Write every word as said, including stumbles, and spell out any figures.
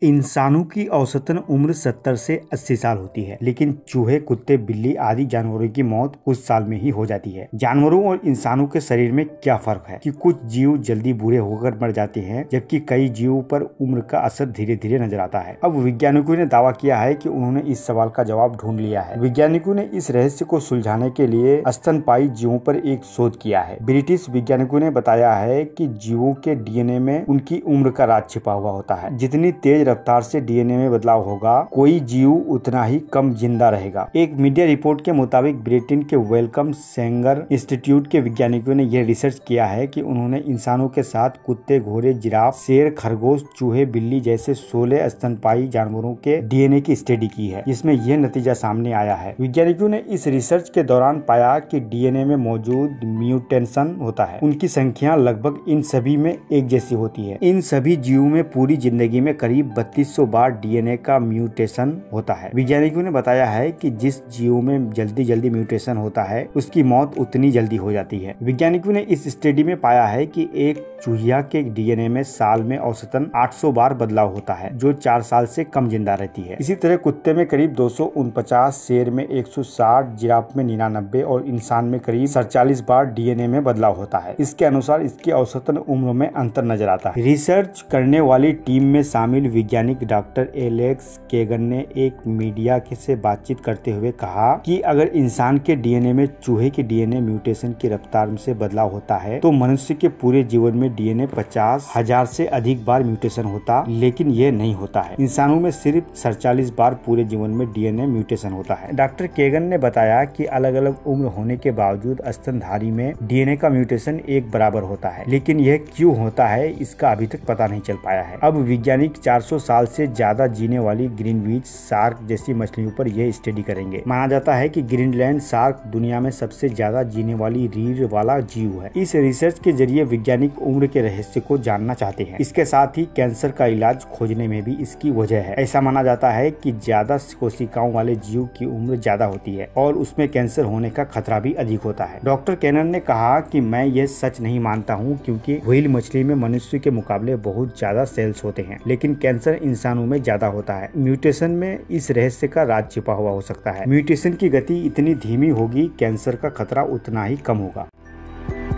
इंसानों की औसतन उम्र सत्तर से अस्सी साल होती है, लेकिन चूहे, कुत्ते, बिल्ली आदि जानवरों की मौत कुछ साल में ही हो जाती है। जानवरों और इंसानों के शरीर में क्या फर्क है कि कुछ जीव जल्दी बूढ़े होकर मर जाते हैं, जबकि कई जीवों पर उम्र का असर धीरे धीरे नजर आता है। अब वैज्ञानिकों ने दावा किया है कि उन्होंने इस सवाल का जवाब ढूंढ लिया है। वैज्ञानिकों ने इस रहस्य को सुलझाने के लिए स्तनपायी जीवों पर एक शोध किया है। ब्रिटिश वैज्ञानिकों ने बताया है कि जीवों के डीएनए में उनकी उम्र का राज छिपा हुआ होता है। जितनी तेज रफ्तार से डीएनए में बदलाव होगा, कोई जीव उतना ही कम जिंदा रहेगा। एक मीडिया रिपोर्ट के मुताबिक ब्रिटेन के वेलकम सेंगर इंस्टीट्यूट के वैज्ञानिकों ने यह रिसर्च किया है कि उन्होंने इंसानों के साथ कुत्ते, घोड़े, जिराफ, शेर, खरगोश, चूहे, बिल्ली जैसे सोलह स्तनपायी जानवरों के डीएनए की स्टडी की है, जिसमें यह नतीजा सामने आया है। वैज्ञानिकों ने इस रिसर्च के दौरान पाया कि डीएनए में मौजूद म्यूटेशन होता है, उनकी संख्या लगभग इन सभी में एक जैसी होती है। इन सभी जीवों में पूरी जिंदगी में करीब बत्तीस सौ बार डीएनए का म्यूटेशन होता है। वैज्ञानिकों ने बताया है कि जिस जीव में जल्दी जल्दी म्यूटेशन होता है, उसकी मौत उतनी जल्दी हो जाती है। वैज्ञानिकों ने इस स्टडी में पाया है कि एक चूहिया के डीएनए में साल में औसतन आठ सौ बार बदलाव होता है, जो चार साल से कम जिंदा रहती है। इसी तरह कुत्ते में करीब दो सौ उनपचास, शेर में एक सौ साठ, जिराफ में निन्यानबे और इंसान में करीब सैंतालीस बार डीएनए में बदलाव होता है। इसके अनुसार इसकी औसतन उम्र में अंतर नजर आता है। रिसर्च करने वाली टीम में शामिल वैज्ञानिक डॉक्टर एलेक्स केगन ने एक मीडिया से बातचीत करते हुए कहा कि अगर इंसान के डीएनए में चूहे के डीएनए म्यूटेशन की रफ्तार से बदलाव होता है, तो मनुष्य के पूरे जीवन में डीएनए पचास हजार से अधिक बार म्यूटेशन होता, लेकिन यह नहीं होता है। इंसानों में सिर्फ सैंतालीस बार पूरे जीवन में डीएनए म्यूटेशन होता है। डॉक्टर केगन ने बताया कि अलग अलग उम्र होने के बावजूद स्तनधारी में डीएनए का म्यूटेशन एक बराबर होता है, लेकिन यह क्यों होता है, इसका अभी तक पता नहीं चल पाया है। अब वैज्ञानिक चार सौ साल से ज्यादा जीने वाली ग्रीनविच शार्क जैसी मछलियों पर यह स्टडी करेंगे। माना जाता है कि ग्रीनलैंड शार्क दुनिया में सबसे ज्यादा जीने वाली रीढ़ वाला जीव है। इस रिसर्च के जरिए वैज्ञानिक उम्र के रहस्य को जानना चाहते हैं। इसके साथ ही कैंसर का इलाज खोजने में भी इसकी वजह है। ऐसा माना जाता है कि ज्यादा कोशिकाओं वाले जीव की उम्र ज्यादा होती है और उसमें कैंसर होने का खतरा भी अधिक होता है। डॉक्टर केनन ने कहा कि मैं ये सच नहीं मानता हूँ, क्योंकि व्हेल मछली में मनुष्य के मुकाबले बहुत ज्यादा सेल्स होते हैं, लेकिन कैंसर इंसानों में ज्यादा होता है। म्यूटेशन में इस रहस्य का राज छिपा हुआ हो सकता है। म्यूटेशन की गति इतनी धीमी होगी, कैंसर का खतरा उतना ही कम होगा।